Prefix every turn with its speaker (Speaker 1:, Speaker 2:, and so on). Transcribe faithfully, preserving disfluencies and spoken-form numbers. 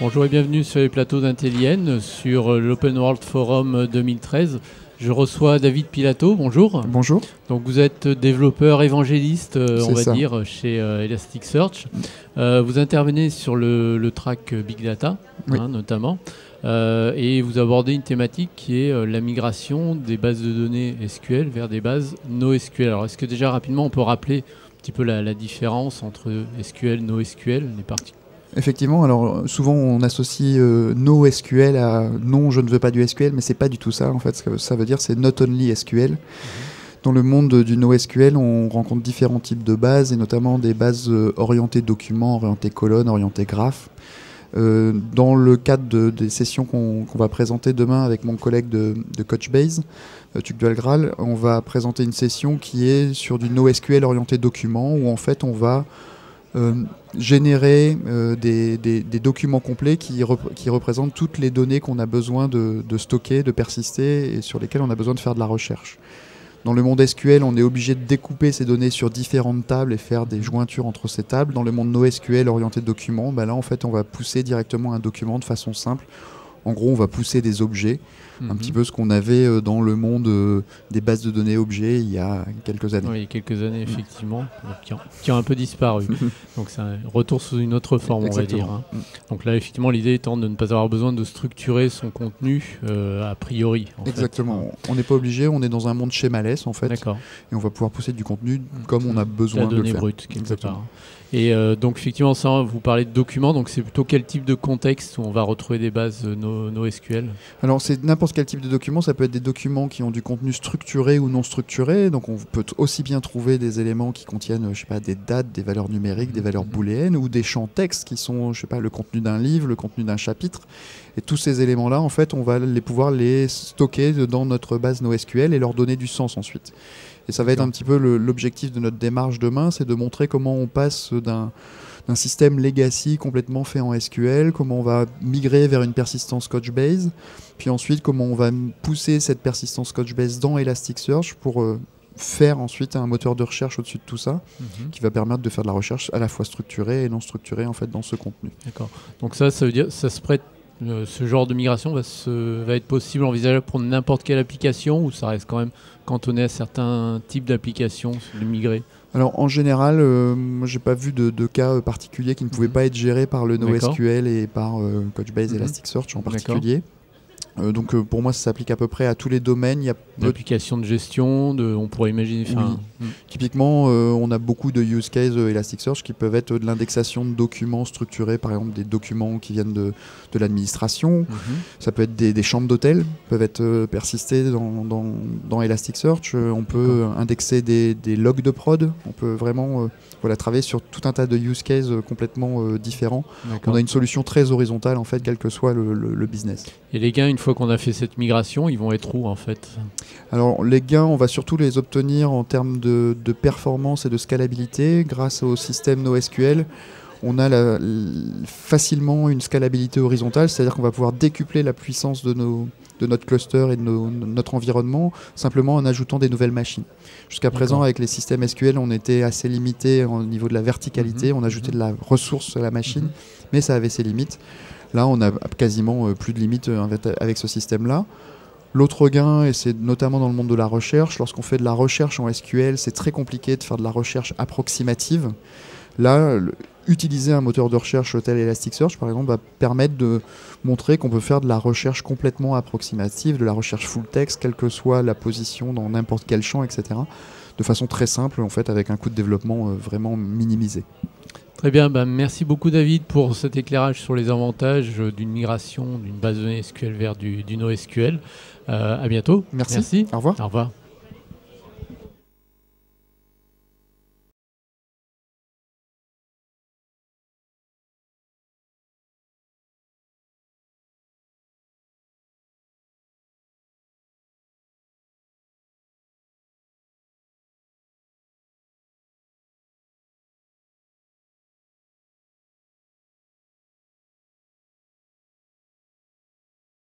Speaker 1: Bonjour et bienvenue sur les plateaux d'Intellienne sur l'Open World Forum deux mille treize. Je reçois David Pilato, bonjour.
Speaker 2: Bonjour.
Speaker 1: Donc vous êtes développeur évangéliste, euh, on va
Speaker 2: ça.
Speaker 1: dire, chez euh, Elasticsearch. Euh, vous intervenez sur le, le track Big Data,
Speaker 2: oui.
Speaker 1: hein, notamment, euh, et vous abordez une thématique qui est euh, la migration des bases de données S Q L vers des bases NoSQL. Alors est-ce que déjà rapidement on peut rappeler un petit peu la, la différence entre S Q L, NoSQL, les parties?
Speaker 2: Effectivement, alors souvent on associe euh, NoSQL à non, je ne veux pas du S Q L, mais c'est pas du tout ça. En fait, ce que ça veut dire, c'est Not Only S Q L. Mmh. Dans le monde du NoSQL, on rencontre différents types de bases, et notamment des bases euh, orientées documents, orientées colonnes, orientées graphes. Euh, dans le cadre de, des sessions qu'on qu'on va présenter demain avec mon collègue de, de Couchbase, euh, Tugdual Graal, on va présenter une session qui est sur du NoSQL orienté documents, où en fait on va Euh, générer euh, des, des, des documents complets qui, rep qui représentent toutes les données qu'on a besoin de, de stocker, de persister et sur lesquelles on a besoin de faire de la recherche. Dans le monde S Q L, on est obligé de découper ces données sur différentes tables et faire des jointures entre ces tables. Dans le monde NoSQL orienté documents, bah là en fait on va pousser directement un document de façon simple. En gros, on va pousser des objets, mmh. un petit peu ce qu'on avait dans le monde euh, des bases de données objets il y a quelques années.
Speaker 1: Oui, il y a quelques années, effectivement, mmh. qui, ont, qui ont un peu disparu. Donc c'est un retour sous une autre forme, Exactement. on va dire. Hein. Mmh. Donc là, effectivement, l'idée étant de ne pas avoir besoin de structurer son contenu euh, a priori. En
Speaker 2: Exactement.
Speaker 1: Fait.
Speaker 2: On n'est pas obligé, on est dans un monde schémaless, en fait.
Speaker 1: D'accord.
Speaker 2: Et on va pouvoir pousser du contenu comme on a besoin
Speaker 1: La
Speaker 2: de le faire.
Speaker 1: donnée brute, quelque part. Et euh, donc, effectivement, ça, vous parlez de documents, donc c'est plutôt quel type de contexte où on va retrouver des bases no, NoSQL?
Speaker 2: Alors, c'est n'importe quel type de document. Ça peut être des documents qui ont du contenu structuré ou non structuré. Donc, on peut aussi bien trouver des éléments qui contiennent, je sais pas, des dates, des valeurs numériques, des valeurs booléennes, ou des champs textes qui sont, je sais pas, le contenu d'un livre, le contenu d'un chapitre. Et tous ces éléments-là, en fait, on va les pouvoir les stocker dans notre base NoSQL et leur donner du sens ensuite. Et ça va être un petit peu l'objectif de notre démarche demain, c'est de montrer comment on passe d'un d'un système legacy complètement fait en S Q L, comment on va migrer vers une persistance Couchbase, puis ensuite comment on va pousser cette persistance Couchbase dans Elasticsearch pour euh, faire ensuite un moteur de recherche au-dessus de tout ça, mm-hmm. qui va permettre de faire de la recherche à la fois structurée et non structurée en fait dans ce contenu.
Speaker 1: D'accord. Donc ça, ça veut dire, ça se prête. Euh, ce genre de migration va, se, va être possible, envisageable pour n'importe quelle application, ou ça reste quand même cantonné à certains types d'applications de migrer?
Speaker 2: Alors en général, euh, moi j'ai pas vu de, de cas particuliers qui ne pouvaient mmh. pas être gérés par le NoSQL et par euh, Couchbase mmh. Elasticsearch en particulier. Euh, donc euh, pour moi ça s'applique à peu près à tous les domaines. Il y a
Speaker 1: d'applications de gestion, de, on pourrait imaginer.
Speaker 2: Oui. Mmh. Typiquement, euh, on a beaucoup de use cases euh, Elasticsearch qui peuvent être de l'indexation de documents structurés, par exemple des documents qui viennent de, de l'administration. Mmh. Ça peut être des, des chambres d'hôtel, peuvent être euh, persistées dans, dans, dans Elasticsearch. Euh, on peut indexer des, des logs de prod. On peut vraiment euh, voilà, travailler sur tout un tas de use cases euh, complètement euh, différents. On a une solution très horizontale en fait, quel que soit le, le, le business.
Speaker 1: Et les gains, une fois qu'on a fait cette migration, ils vont être où en fait?
Speaker 2: Alors les gains, on va surtout les obtenir en termes de, de performance et de scalabilité. Grâce au système NoSQL, on a la, la, facilement une scalabilité horizontale, c'est-à-dire qu'on va pouvoir décupler la puissance de, nos, de notre cluster et de nos, notre environnement simplement en ajoutant des nouvelles machines. Jusqu'à présent, avec les systèmes S Q L, on était assez limité au niveau de la verticalité, mmh. on ajoutait de la ressource à la machine, mmh. mais ça avait ses limites. Là, on a quasiment plus de limites avec ce système-là. L'autre gain, et c'est notamment dans le monde de la recherche, lorsqu'on fait de la recherche en S Q L, c'est très compliqué de faire de la recherche approximative. Là, le, utiliser un moteur de recherche tel Elasticsearch, par exemple, va permettre de montrer qu'on peut faire de la recherche complètement approximative, de la recherche full text, quelle que soit la position dans n'importe quel champ, et cetera, de façon très simple, en fait, avec un coût de développement euh, vraiment minimisé.
Speaker 1: Très bien, ben merci beaucoup David pour cet éclairage sur les avantages d'une migration d'une base de données S Q L vers du, du NoSQL. Euh, à bientôt.
Speaker 2: Merci.
Speaker 1: merci.
Speaker 2: Au revoir.
Speaker 1: Au revoir.